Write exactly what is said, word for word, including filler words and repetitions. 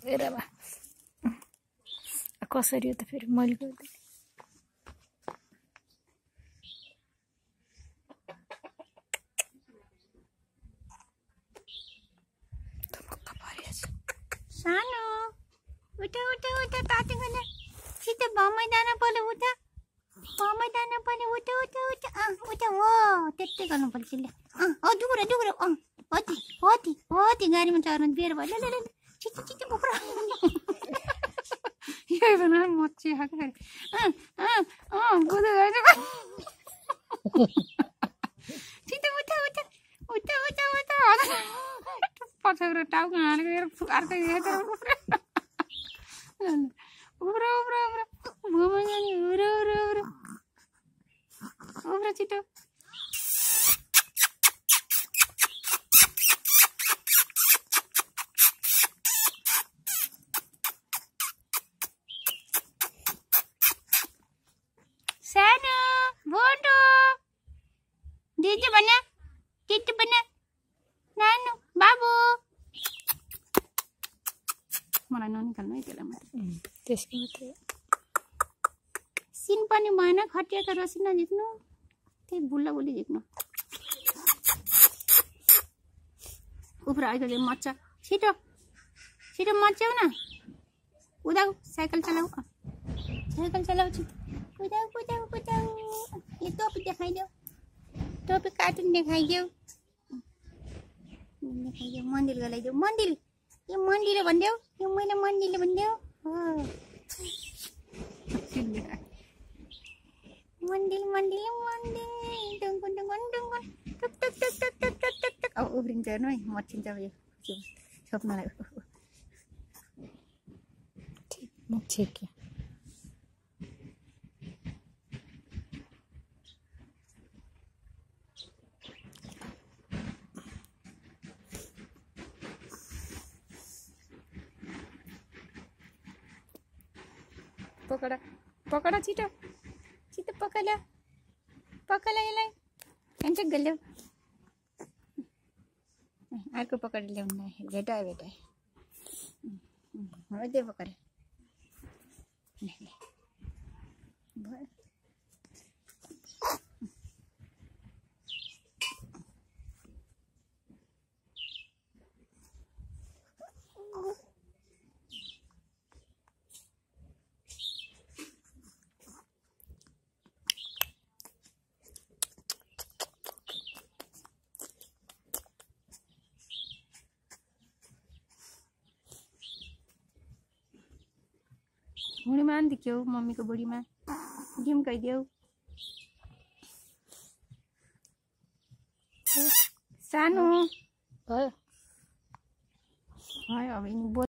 हेर बा कसरी हो त फेरि मैले गर्दै सानो उठा उठा उठा ताते गना छिटो भमै दाना पर्यो उठा भमै दाना पर्यो उठा उठा उठा अँ उठा हो त्यस्तै गर्नु पर्छ ल अँ अ दुगुरा दुगुरा अँ होती होती होती गाडीमा चढ्नु बेर भयो ल ल छिटो छिटो उफ्रा यही भन मच्छी खाएको अँ अँ अँ बुझ्दै गएछ छिटो उठा उठा उठा उठा उठा पछाउरो टाउको हानेको अर्कै हेरेर उफ्रा उफ्रा उफ्रा उफ्रा भुमा जाने उफ्रा उफ्रा उफ्रा उफ्रा छिटो सानो बोटो दिदी बना दिदी बना नानु बाबु मलाई ननिकाल्नु है त्यसलाई मात्रै त्यसको मात्रै सिन पनि भएन खटियाको रसी नझिक्नु त्यही बुल्ला बुल्ली झिक्नु उफ्रा अहिले मच्चा छिटो छिटो मच्याउ न कुदाऊ साइकल चलाऊ साइकल चलाऊ छिटो कुदाऊ कुदाऊ कुदाऊ यो टोपी देखाइदेऊ टोपी कार्टुन देखाइदेऊ देखाइदेऊ मन्दिर गलाइदेऊ मन्दिर यो मन्दिर भनिदेऊ यो मैले मन्दिरले भनिदेऊ हो मन्दिर मन्दिर मन्दिर डुङ्गुन डुङ्गुन डुङ्गुन टुक टुक टुक टुक टुक टुक टुक टुक अब उफ्रिन्छ हेर्नु है मच्चिन्छ अब यो छोप्नलाई ठिक म ठिक पकडा पकडा छिटो छिटो पकडा पकडा यसलाई ह्यान्डसेक गऱ्यो अर्को पकड ल्याउनु भेटायो भेटायो हो त्यो पकड भयो हुँडीमा आन्ती क्याउ मम्मीको बुढीमा गेम गइदेऊ सानो भयो भयो अब